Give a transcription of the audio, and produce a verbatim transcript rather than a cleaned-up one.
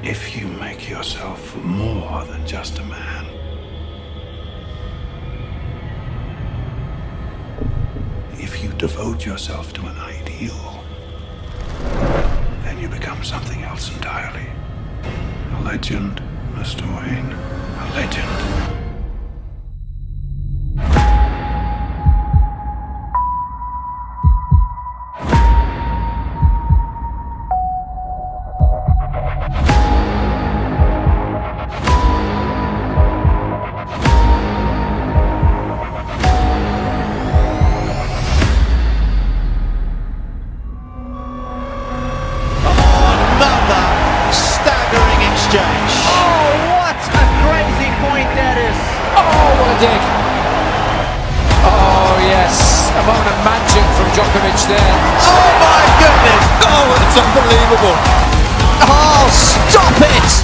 If you make yourself more than just a man, if you devote yourself to an ideal, then you become something else entirely. A legend, Mister Wayne. A legend. Exchange. Oh, what a crazy point that is. Oh, what a dig. Oh, yes. A moment of magic from Djokovic there. Oh, my goodness. Oh, it's unbelievable. Oh, stop it.